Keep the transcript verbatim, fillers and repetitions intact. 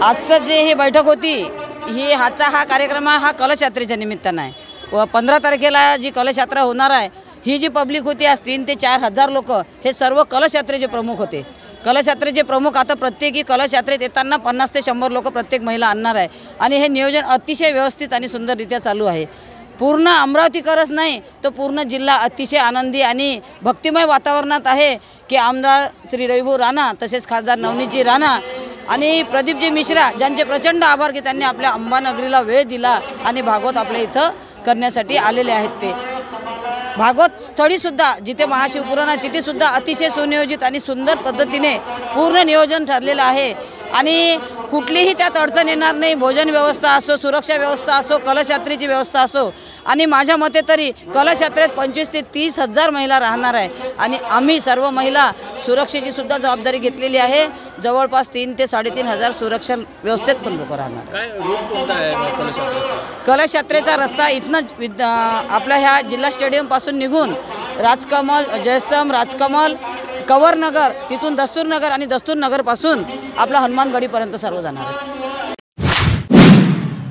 आजचं जे ही बैठक होती ही हाचा हा कार्यक्रम हा कलश यात्रेच्या निमित्तानं आहे व पंधरा तारखेला जी कलश यात्रा होणार आहे ही जी पब्लिक होती आज तीन ते चार हजार लोक हे सर्व कलश यात्रेचे प्रमुख होते। कलश यात्रेचे प्रमुख आता प्रत्येकी कलश यात्रेत येताना पन्नास ते शंभर लोक प्रत्येक महिला आणणार आहे आणि हे नियोजन अतिशय व्यवस्थित आणि सुंदररित्या चालू आहे। पूर्ण अमरावतीकरच नाही तर पूर्ण जिल्हा अतिशय आनंदी आणि भक्तिमय वातावरणात आहे की आमदार श्री रविभाऊ राणा तसेच खासदार नवनीतजी राणा आणि प्रदीपजी मिश्रा ज्यांचे प्रचंड आभार की त्यांनी आपल्या अंबानगरीला वेळ दिला आणि भागवत आपल्या इथं करण्यासाठी आलेले आहेत। ते भागवत स्थळीसुद्धा जिथे महाशिवपुराण आहे तिथेसुद्धा अतिशय सुनियोजित आणि सुंदर पद्धतीने पूर्ण नियोजन ठरलेलं आहे आणि कुठलीही त्यात अडचण येणार नाही। भोजन व्यवस्था असो, सुरक्षा व्यवस्था असो, कलश यात्रेची व्यवस्था असो आणि माझ्या मते तरी कलश यात्रेत पंचवीस ते तीस हजार महिला राहणार आहे आणि आम्ही सर्व महिला सुरक्षेची सुद्धा जबाबदारी घेतलेली आहे। जवळपास तीन ते साडेतीन हजार सुरक्षा व्यवस्थेत पण लोक राहणार। काय रूट कोणता आहे कलश यात्रेचा? कलश यात्रेचा रस्ता इथनंच आपल्या ह्या जिल्हा स्टेडियमपासून निघून राजकमल, जयस्तंभ, राजकमल, कवरनगर, तिथून दस्तूरनगर आणि दस्तूरनगरपासून आपला हनुमानगडीपर्यंत सर्व जाणार आहे।